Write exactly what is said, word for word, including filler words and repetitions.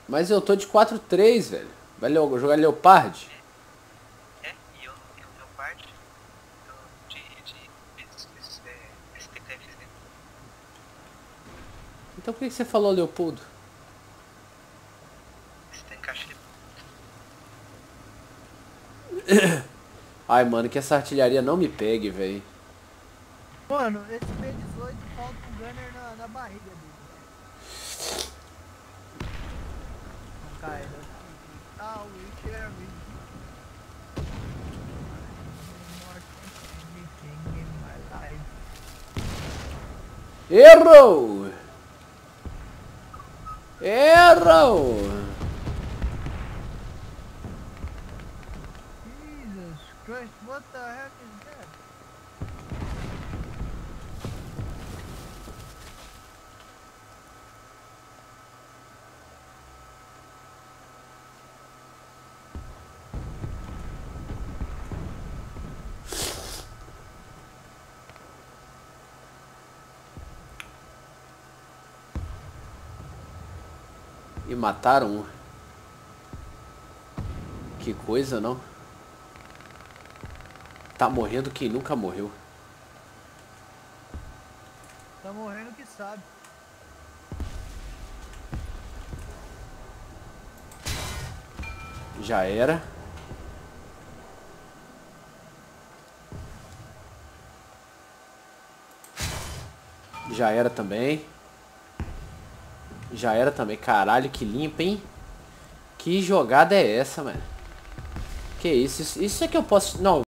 Mas eu tô de quatro três, velho. Vai leo- jogar Leopard? É, e eu não tenho Leopard. Eu de, de, de é, S T K F Z. Então por que que você falou Leopoldo? Esse tem cachê. Ai, mano, que essa artilharia não me pegue, velho. Mano, esse P dezoito falta um gunner na, na barriga dele, velho. Não cai, não. Ah, o Witcher é Errou! Errou! Jesus Christ, what the heck is that? E mataram um. Que coisa, não? Tá morrendo quem nunca morreu. Tá morrendo que sabe. Já era. Já era também. Já era também. Caralho, que limpa, hein? Que jogada é essa, mano? Que isso? Isso, isso é que eu posso... Não.